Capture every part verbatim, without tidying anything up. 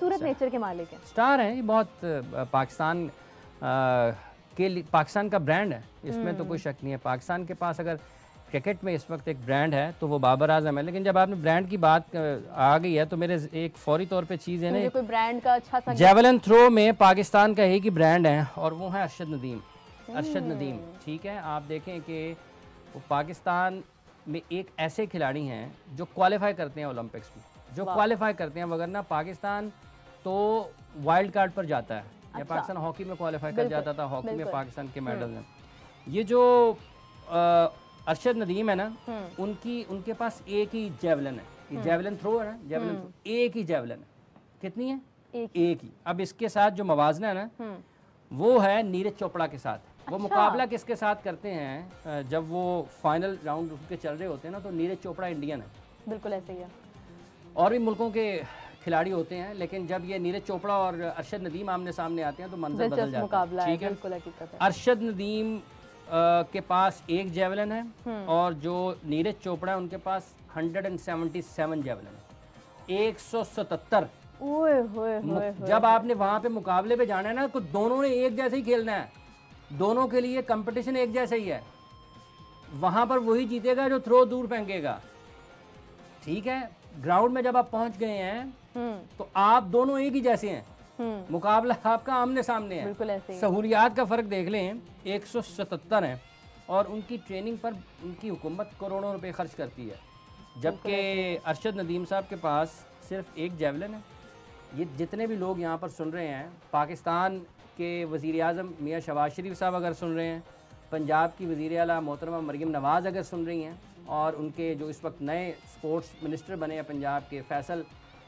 खूबसूरत नेचर के मालिक हैं, स्टार हैं ये बहुत। पाकिस्तान के लिए पाकिस्तान का ब्रांड है, इसमें तो कोई शक नहीं है। पाकिस्तान के पास अगर क्रिकेट में इस वक्त एक ब्रांड है तो वो बाबर आजम है। लेकिन जब आपने ब्रांड की बात आ गई है तो मेरे एक फौरी तौर पे चीज़ है ना, कोई ब्रांड का अच्छा सा जेवलिन थ्रो में पाकिस्तान का एक ही ब्रांड है और वो है अरशद नदीम। अरशद नदीम, ठीक है, आप देखें कि वो पाकिस्तान में एक ऐसे खिलाड़ी हैं जो क्वालिफाई करते हैं ओलंपिक्स में, जो क्वालिफाई करते हैं, वगरना पाकिस्तान तो वाइल्ड कार्ड पर जाता है। अच्छा। या पाकिस्तान हॉकी में क्वालिफाई कर जाता था, हॉकी में पाकिस्तान के मेडल हैं। ये जो अरशद नदीम है ना, उनकी उनके पास एक ही जेवलिन है, ये जेवलिन थ्रो है ना, जेवलिन थ्रो एक ही जेवलिन है। कितनी है? एक, एक ही। अब इसके साथ जो मवाजना है ना वो है नीरज चोपड़ा के साथ। अच्छा। वो मुकाबला किसके साथ करते हैं जब वो फाइनल राउंड उसके चल रहे होते हैं ना, तो नीरज चोपड़ा इंडियन है। बिल्कुल ऐसे ही है। और भी मुल्कों के खिलाड़ी होते हैं, लेकिन जब ये नीरज चोपड़ा और अरशद नदीम आमने सामने आते हैं तो मंजर बदल जाता है। ठीक है, अरशद नदीम के पास एक जेवलिन है और जो नीरज चोपड़ा है उनके पास एक सौ सतहत्तर जेवलिन है, एक सौ सतहत्तर। ओए होए होए। जब आपने वहां पे मुकाबले पे जाना है ना, तो दोनों ने एक जैसे ही खेलना है, दोनों के लिए कंपटीशन एक जैसा ही है। वहां पर वही जीतेगा जो थ्रो दूर फेंकेगा। ठीक है, ग्राउंड में जब आप पहुंच गए हैं तो आप दोनों एक ही जैसे हैं, मुकाबला आपका आमने सामने है। सहूलियात का फर्क देख लें, एक सौ सतहत्तर है और उनकी ट्रेनिंग पर उनकी हुकूमत करोड़ों रुपए खर्च करती है, जबकि अरशद नदीम साहब के पास सिर्फ एक जेवलिन है। ये जितने भी लोग यहाँ पर सुन रहे हैं, पाकिस्तान के वज़ीर आज़म मियाँ शहबाज शरीफ साहब अगर सुन रहे हैं, पंजाब की वज़ीर आला मोहतरमा मरियम नवाज़ अगर सुन रही हैं, और उनके जो इस वक्त नए स्पोर्ट्स मिनिस्टर बने हैं पंजाब के फैसल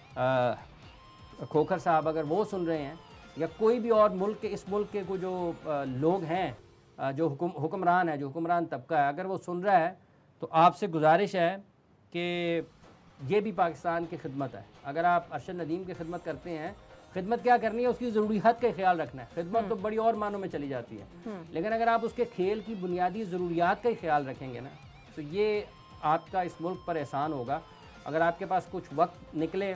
खोखर साहब अगर वो सुन रहे हैं, या कोई भी और मुल्क के इस मुल्क के कोई जो आ, लोग हैं, आ, जो हुकुम हुक्मरान है, जो हुक्मरान तबका है, अगर वो सुन रहा है तो आपसे गुजारिश है कि ये भी पाकिस्तान की खिदमत है। अगर आप अरशद नदीम की खिदमत करते हैं, खिदमत क्या करनी है, उसकी ज़रूरियात का ख्याल रखना है। खिदमत तो बड़ी और मानों में चली जाती है, लेकिन अगर आप उसके खेल की बुनियादी ज़रूरियात का ख्याल रखेंगे ना, तो ये आपका इस मुल्क पर एहसान होगा। अगर आपके पास कुछ वक्त निकले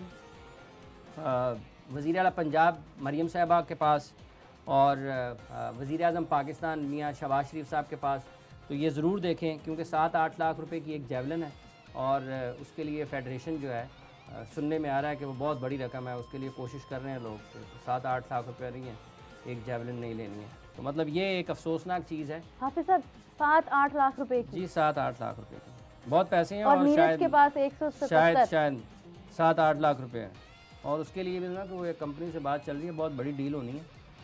वज़ीर आला पंजाब मरियम साहबा के पास और वज़ीर आज़म पाकिस्तान मियाँ शहबाज शरीफ साहब के पास, तो ये ज़रूर देखें, क्योंकि सात आठ लाख रुपए की एक जेवलिन है और उसके लिए फ़ेडरेशन जो है, सुनने में आ रहा है कि वो बहुत बड़ी रकम है, उसके लिए कोशिश कर रहे हैं लोग। तो सात आठ लाख रुपये नहीं है, एक जेवलिन नहीं लेनी है, तो मतलब ये एक अफसोसनाक चीज़ है। हाफिज़ साहब, सात आठ लाख रुपए की? जी, सात आठ लाख रुपए की बहुत पैसे हैं। और, और शायद के पास एक सौ शायद शायद सात आठ लाख रुपए हैं, और उसके लिए भी ना कि वो एक कंपनी से बात चल रही है, बहुत बड़ी डील होनी है,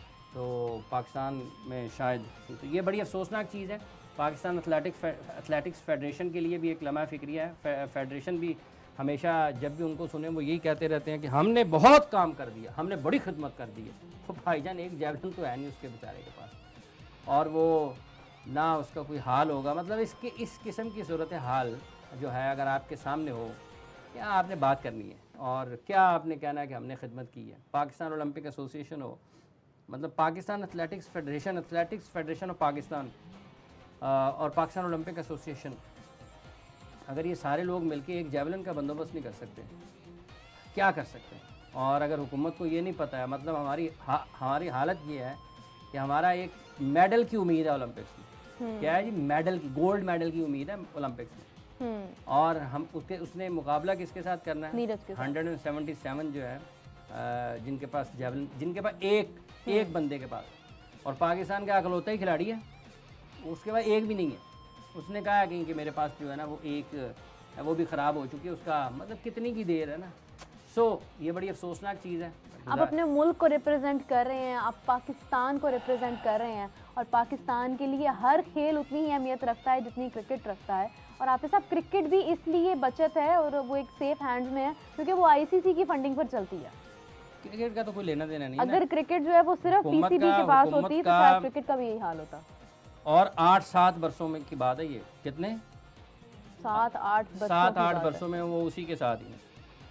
तो पाकिस्तान में शायद, तो ये बड़ी अफसोसनाक चीज़ है। पाकिस्तान एथलेटिक्स एथलेटिक्स फेडरेशन के लिए भी एक लम्हा फ़िक्रिया है। फेडरेशन भी हमेशा जब भी उनको सुने वो यही कहते रहते हैं कि हमने बहुत काम कर दिया, हमने बड़ी खिदमत कर दी है। तो भाईजान एक जेवलिन तो है नहीं उसके बेचारे के पास, और वो ना उसका कोई हाल होगा। मतलब इसके इस किस्म की सूरत हाल जो है अगर आपके सामने हो, क्या आपने बात करनी है और क्या आपने कहना है कि हमने खिदमत की है। पाकिस्तान ओलंपिक एसोसिएशन हो, मतलब Pakistan athletics federation, athletics federation of Pakistan और पाकिस्तान ओलंपिक एसोसिएशन, अगर ये सारे लोग मिलके एक जेवलिन का बंदोबस्त नहीं कर सकते, क्या कर सकते हैं। और अगर हुकूमत को ये नहीं पता है, मतलब हमारी हा, हमारी हालत ये है कि हमारा एक मेडल की उम्मीद है ओलंपिक्स में। क्या है जी? मेडल की, गोल्ड मेडल की उम्मीद है ओलंपिक्स में, और हम उसके उसने मुकाबला किसके साथ करना है? हंड्रेड एंड सेवेंटी सेवन जो है जिनके पास जेवलिन, जिनके पास एक एक बंदे के पास, और पाकिस्तान का अकलौता ही खिलाड़ी है, उसके पास एक भी नहीं है। उसने कहा कि, कि मेरे पास जो है ना वो एक, वो भी ख़राब हो चुकी है, उसका मतलब कितनी की देर है ना। सो so, ये बड़ी अफसोसनाक चीज़ है। आप अपने मुल्क को रिप्रेजेंट कर रहे हैं, आप पाकिस्तान को रिप्रेजेंट कर रहे हैं, और पाकिस्तान के लिए हर खेल उतनी ही अहमियत रखता है जितनी क्रिकेट रखता है। और आप साहब, क्रिकेट भी इसलिए बचत है और वो एक सेफ हैंड्स में है क्योंकि वो आईसीसी की फंडिंग पर चलती है। क्रिकेट का तो कोई लेना देना नहीं। अगर क्रिकेट जो है वो सिर्फ पीसीबी के पास होती तो शायद क्रिकेट का भी यही हाल होता। और आठ सात वर्षों में की बात है ये, कितने सात आठ सात आठ वर्षों में वो उसी के साथ ही,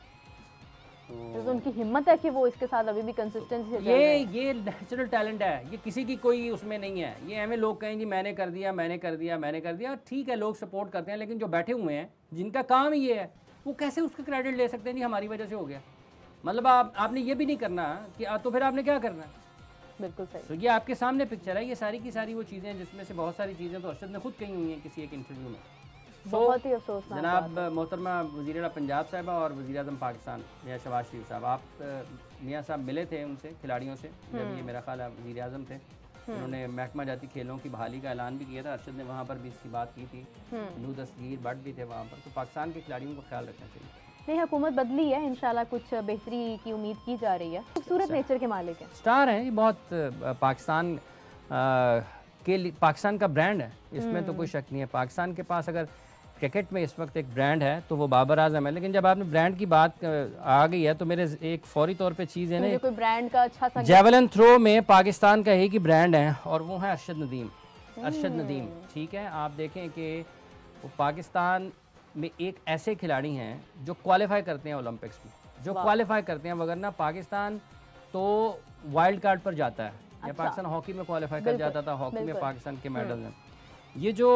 तो, तो उनकी हिम्मत है कि वो इसके साथ अभी भी कंसिस्टेंसी से ये ये नेचुरल टैलेंट है, ये किसी की कोई उसमें नहीं है। ये हमें लोग कहें जी मैंने कर दिया मैंने कर दिया मैंने कर दिया, ठीक है लोग सपोर्ट करते हैं, लेकिन जो बैठे हुए हैं जिनका काम ही ये है, वो कैसे उसका क्रेडिट ले सकते हैं जी हमारी वजह से हो गया। मतलब आप आपने ये भी नहीं करना कि आ, तो फिर आपने क्या करना है। बिल्कुल सही। तो ये आपके सामने पिक्चर है, ये सारी की सारी वो चीज़ें हैं जिसमें से बहुत सारी चीज़ें तो अरशद ने खुद कही हुई हैं किसी एक इंटरव्यू में। बहुत ही अफसोसनाक जनाब मोहतरमा वज़ीर-ए-आला पंजाब साहिबा और वज़ीर-ए-आज़म पाकिस्तान मियाँ शहबाज शरीफ साहब, आप मियाँ साहब मिले थे उनसे खिलाड़ियों से जब ये मेरा ख्याल है वज़ीर-ए-आज़म थे, उन्होंने महकमा जाती खेलों की बहाली का ऐलान भी किया था। अरशद ने वहाँ पर भी इसकी बात की थी, नू दस्तगीर भट्ट भी थे वहाँ पर। तो पाकिस्तान के खिलाड़ियों को ख्याल रखना चाहिए। नहीं, हुकूमत बदली है, इंशाल्लाह कुछ बेहतरी की उम्मीद की जा रही है। खूबसूरत नेचर के मालिक हैं, स्टार हैं ये, बहुत पाकिस्तान के लिए पाकिस्तान का ब्रांड है, इसमें तो कोई शक नहीं है। पाकिस्तान के पास अगर क्रिकेट में इस वक्त एक ब्रांड है तो वो बाबर आजम है। लेकिन जब आपने ब्रांड की बात आ गई है तो मेरे एक फौरी तौर पे चीज़ है ना, कोई ब्रांड का अच्छा सा जेवलिन थ्रो में पाकिस्तान का एक ही ब्रांड है और वो है अरशद नदीम। अरशद नदीम, ठीक है, आप देखें कि वो पाकिस्तान में एक ऐसे खिलाड़ी हैं जो क्वालिफाई करते हैं ओलंपिक्स में, जो क्वालिफाई करते हैं, वगरना पाकिस्तान तो वाइल्ड कार्ड पर जाता है। अच्छा। या पाकिस्तान हॉकी में क्वालिफाई कर जाता था, हॉकी में पाकिस्तान के मेडल हैं। ये जो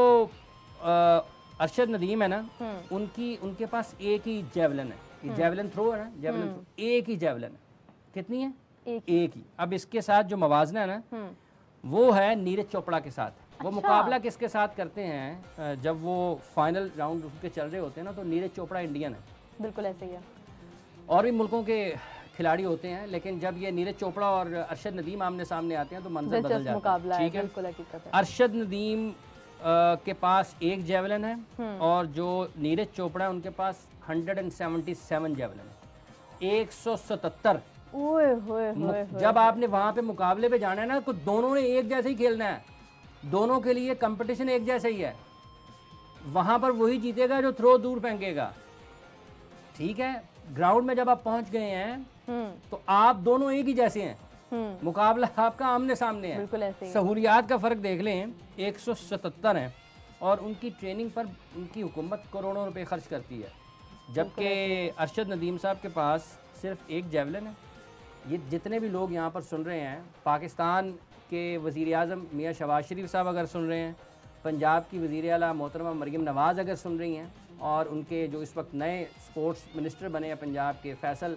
अरशद नदीम है ना, उनकी उनके पास एक ही जेवलिन है, जेवलिन थ्रो है ना, जेवलिन थ्रो एक ही जेवलिन है। कितनी है? एक, एक ही। अब इसके साथ जो मवाजना है ना वो है नीरज चोपड़ा के साथ। वो अच्छा। मुकाबला किसके साथ करते हैं जब वो फाइनल राउंड उसके चल रहे होते हैं ना, तो नीरज चोपड़ा इंडियन है। बिल्कुल ऐसे ही है। और भी मुल्कों के खिलाड़ी होते हैं, लेकिन जब ये नीरज चोपड़ा और अरशद नदीम आमने सामने आते हैं तो मंजर बदल जाता है। ठीक है, अरशद नदीम के पास एक जेवलिन है और जो नीरज चोपड़ा है उनके पास एक सौ सतहत्तर जेवलिन है, एक सौ सतहत्तर। ओए होए होए। जब आपने वहां पे मुकाबले पे जाना है ना तो दोनों ने एक जैसे ही खेलना है, दोनों के लिए कंपटीशन एक जैसा ही है। वहां पर वही जीतेगा जो थ्रो दूर फेंकेगा। ठीक है, ग्राउंड में जब आप पहुंच गए हैं तो आप दोनों एक ही जैसे हैं, मुकाबला आपका आमने सामने है। बिल्कुल ऐसे ही। सहूलियात का फर्क देख लें, एक सौ सतहत्तर है और उनकी ट्रेनिंग पर उनकी हुकूमत करोड़ों रुपए खर्च करती है, जबकि अरशद नदीम साहब के पास सिर्फ एक जेवलिन है। ये जितने भी लोग यहाँ पर सुन रहे हैं, पाकिस्तान के वज़ीर-ए-आज़म मियाँ शहबाज शरीफ साहब अगर सुन रहे हैं, पंजाब की वज़ीर-ए-आला मोहतरमा मरियम नवाज़ अगर सुन रही हैं, और उनके जो इस वक्त नए स्पोर्ट्स मिनिस्टर बने हैं पंजाब के फैसल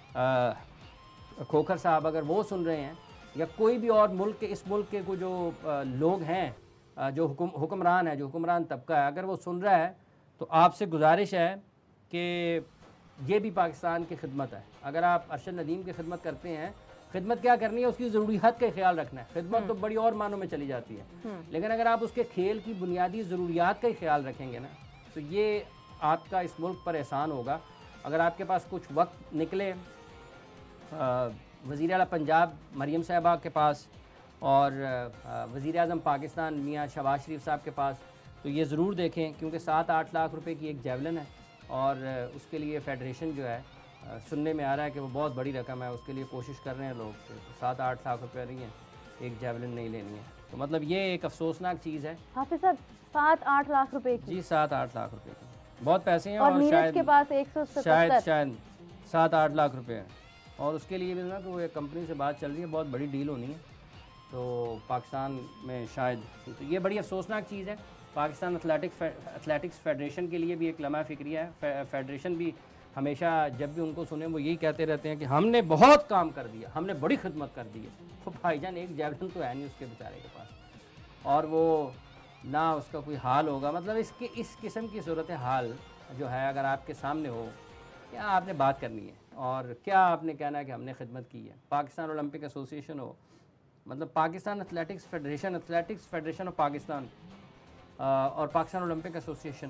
खोखर साहब अगर वो सुन रहे हैं, या कोई भी और मुल्क के इस मुल्क के को जो आ, लोग हैं, आ, जो हुकुम हुक्मरान है, जो हुक्मरान तबका है, अगर वो सुन रहा है तो आपसे गुजारिश है कि ये भी पाकिस्तान की खिदमत है। अगर आप अरशद नदीम की खिदमत करते हैं, खिदमत क्या करनी है, उसकी ज़रूरियात का ख्याल रखना है। खिदमत तो बड़ी और मानों में चली जाती है, लेकिन अगर आप उसके खेल की बुनियादी ज़रूरियात का ही ख्याल रखेंगे ना, तो ये आपका इस मुल्क पर एहसान होगा। अगर आपके पास कुछ वक्त निकले वज़ीर-ए-आला पंजाब मरियम साहिबा के पास और वज़ीर-ए-आज़म पाकिस्तान मियाँ शहबाज शरीफ साहब के पास, तो ये ज़रूर देखें, क्योंकि सात आठ लाख रुपए की एक जेवलिन है और उसके लिए फ़ेडरेशन जो है, सुनने में आ रहा है कि वो बहुत बड़ी रकम है, उसके लिए कोशिश कर रहे हैं लोग, सात आठ लाख रुपये नहीं है, एक जेवलिन नहीं लेनी है। तो मतलब ये एक अफसोसनाक चीज़ है। हाफिज़ साहब, सात आठ लाख रुपए की? जी, सात आठ लाख रुपए की बहुत पैसे हैं। और, और शायद के पास एक सौ शायद शायद सात आठ लाख रुपए हैं, और उसके लिए भी ना कि वो एक कंपनी से बात चल रही है, बहुत बड़ी डील होनी है, तो पाकिस्तान में शायद। तो ये बड़ी अफसोसनाक चीज़ है। पाकिस्तान एथलेटिक्स एथलेटिक्स फेडरेशन के लिए भी एक लम्हा फ़िक्रिया है। फेडरेशन भी हमेशा जब भी उनको सुने वो यही कहते रहते हैं कि हमने बहुत काम कर दिया, हमने बड़ी खिदमत कर दी है। तो भाईजान एक जेवलिन तो है नहीं उसके बेचारे के पास, और वो ना उसका कोई हाल होगा। मतलब इसके इस किस्म की सूरत हाल जो है, अगर आपके सामने हो, क्या आपने बात करनी है और क्या आपने कहना है कि हमने खिदमत की है। पाकिस्तान ओलंपिक एसोसिएशन हो, मतलब Pakistan athletics federation, athletics federation of Pakistan और पाकिस्तान ओलंपिक एसोसिएशन,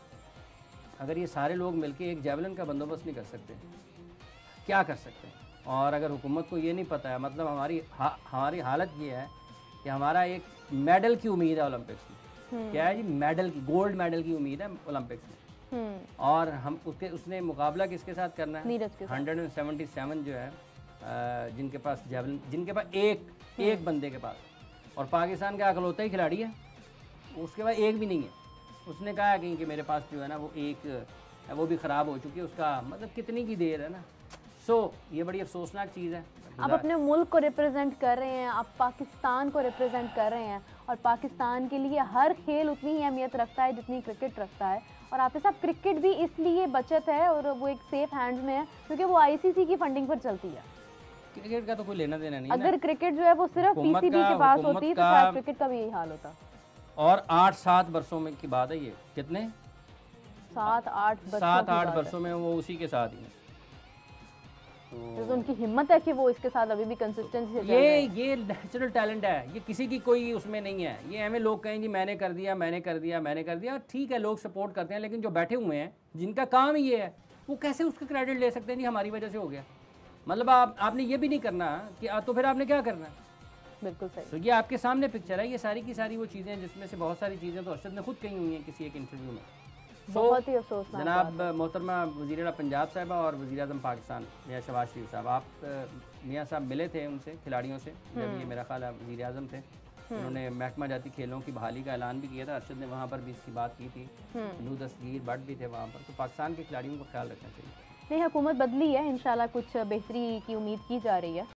अगर ये सारे लोग मिलकर एक जेवलिन का बंदोबस्त नहीं कर सकते, क्या कर सकते हैं। और अगर हुकूमत को ये नहीं पता है, मतलब हमारी हा, हमारी हालत ये है कि हमारा एक मेडल की उम्मीद है ओलंपिक्स में। क्या है जी? मेडल की, गोल्ड मेडल की उम्मीद है ओलंपिक्स में, और हम उसके उसने मुकाबला किसके साथ करना है? हंड्रेड एंड सेवेंटी सेवन जो है जिनके पास जेवलिन, जिनके पास एक एक बंदे के पास, और पाकिस्तान का अकलौता ही खिलाड़ी है, उसके पास एक भी नहीं है। उसने कहा है कहीं कि मेरे पास जो है ना वो एक, वो भी ख़राब हो चुकी है, उसका मतलब कितनी की देर है ना। सो ये बड़ी अफसोसनाक चीज़ है। आप अपने मुल्क को रिप्रेजेंट कर रहे हैं, आप पाकिस्तान को रिप्रेजेंट कर रहे हैं, और पाकिस्तान के लिए हर खेल उतनी ही अहमियत रखता है जितनी क्रिकेट रखता है, और आतिफ साहब क्रिकेट भी इसलिए बचत है और वो एक सेफ हैंड्स में है क्योंकि वो आईसीसी की फंडिंग पर चलती है। क्रिकेट का तो कोई लेना देना नहीं अगर ना। क्रिकेट जो है वो सिर्फ हुकूमत पीसीबी का- के पास हुकूमत होती तो का- शायद क्रिकेट का भी यही हाल होता। और आठ सात बरसों में की बात है ये, कितने सात आठ बरसों सात की आठ बात बरसों में वो उसी के साथ ही है। है। तो उनकी हिम्मत है कि वो इसके साथ अभी भी कंसिस्टेंसी से चल ये रहे हैं। ये नेचुरल टैलेंट है, ये किसी की कोई उसमें नहीं है। ये हमें लोग कहें जी मैंने कर दिया मैंने कर दिया मैंने कर दिया, ठीक है लोग सपोर्ट करते हैं, लेकिन जो बैठे हुए हैं जिनका काम ही ये है वो कैसे उसका क्रेडिट ले सकते हैं जी हमारी वजह से हो गया। मतलब आप आपने ये भी नहीं करना कि आ, तो फिर आपने क्या करना है। बिल्कुल सही। तो ये आपके सामने पिक्चर है, ये सारी की सारी वो चीज़ें जिसमें से बहुत सारी चीज़ें तो अरशद ने खुद कही हुई हैं किसी एक इंटरव्यू में। So, बहुत ही अफसोसनाक जनाब बात है। मोहतरमा वज़ीर आला पंजाब साहिबा और वज़ीर आज़म पाकिस्तान मियाँ शहबाज शरीफ साहब, आप अ, मियाँ साहब मिले थे उनसे खिलाड़ियों से जब ये मेरा ख्याल है वज़ीर आज़म थे। उन्होंने महकमा जाती खेलों की बहाली का ऐलान भी किया था, अरशद ने वहाँ पर भी इसकी बात की थी। नू दस्तगीर भट्ट भी थे वहाँ पर। तो पाकिस्तान के खिलाड़ियों का ख्याल रखना चाहिए। नहीं, हुकूमत बदली है, इंशाल्लाह कुछ बेहतरी की उम्मीद की जा रही है।